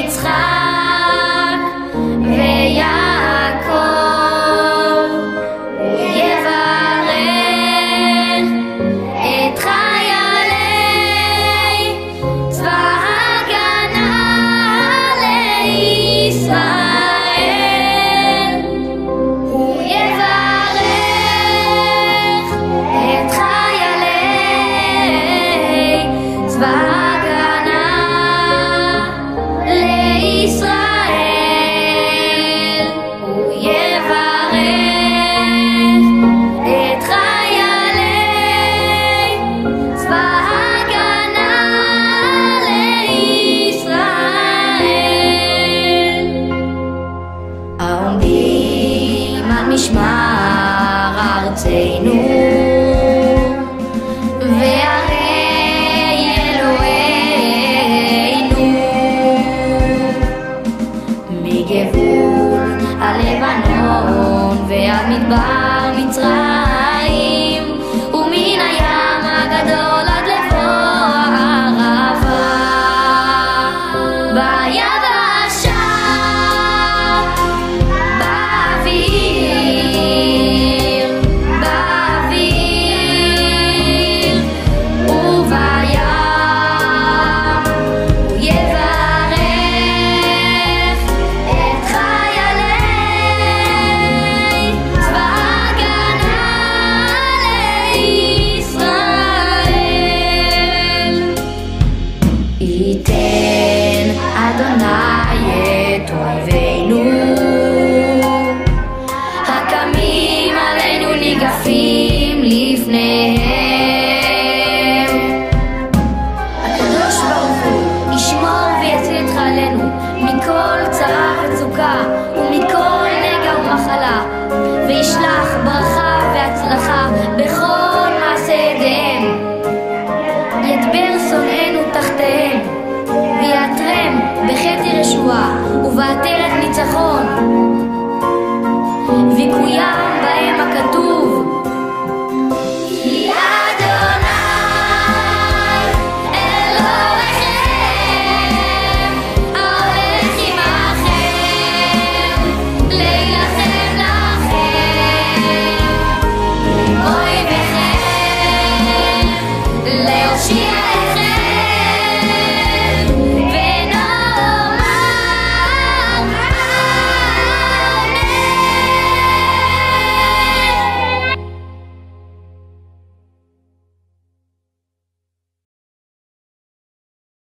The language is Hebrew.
יצחק ויעקב, הוא יברך את חיילי צבא הגנה לישראל, הוא יברך את חיילי צבא הגנה לישראל, הוא יברך את חיילי צבא הגנה לישראל, העומדים על משמר ארצנו וערי אלוהינו, מגבול הלבנון ועד מדבר מצרים, ומן הים הגדול עד לבוא הערבה, ביבשה, באוויר ובים, הוא יברך את חיילי צבא הגנה לישראל. ייתן אדוני את אויבינו הקמים עלינו ניגפים לפניהם. הקדוש ברוך הוא ישמור ויציל את חיילינו מכל צרה וצוקה ומכל נגע ומחלה, וישלח ברכה והצלחה בכל מעשה ידיהם, ידבר שונאינו תחתיהם, ויעטרם בכתר ישועה ובעטרת ניצחון.